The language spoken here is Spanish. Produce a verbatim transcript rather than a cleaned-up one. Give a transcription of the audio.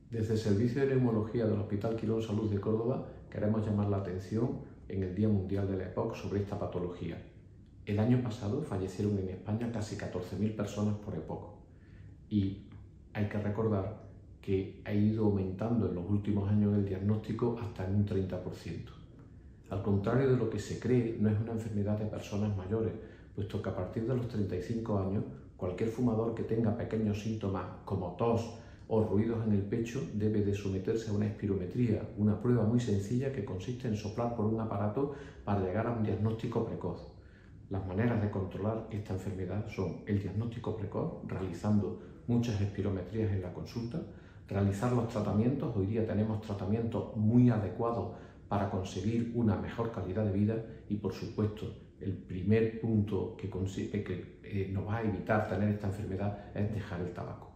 Desde el Servicio de Neumología del Hospital Quirón Salud de Córdoba queremos llamar la atención en el Día Mundial de la E P O C sobre esta patología. El año pasado fallecieron en España casi catorce mil personas por E P O C y hay que recordar que ha ido aumentando en los últimos años el diagnóstico hasta en un treinta por ciento. Al contrario de lo que se cree, no es una enfermedad de personas mayores, puesto que a partir de los treinta y cinco años, cualquier fumador que tenga pequeños síntomas como tos o ruidos en el pecho debe de someterse a una espirometría, una prueba muy sencilla que consiste en soplar por un aparato para llegar a un diagnóstico precoz. Las maneras de controlar esta enfermedad son el diagnóstico precoz, realizando muchas espirometrías en la consulta, realizar los tratamientos. Hoy día tenemos tratamientos muy adecuados para conseguir una mejor calidad de vida y, por supuesto, el primer punto que, que eh, nos va a evitar tener esta enfermedad es dejar el tabaco.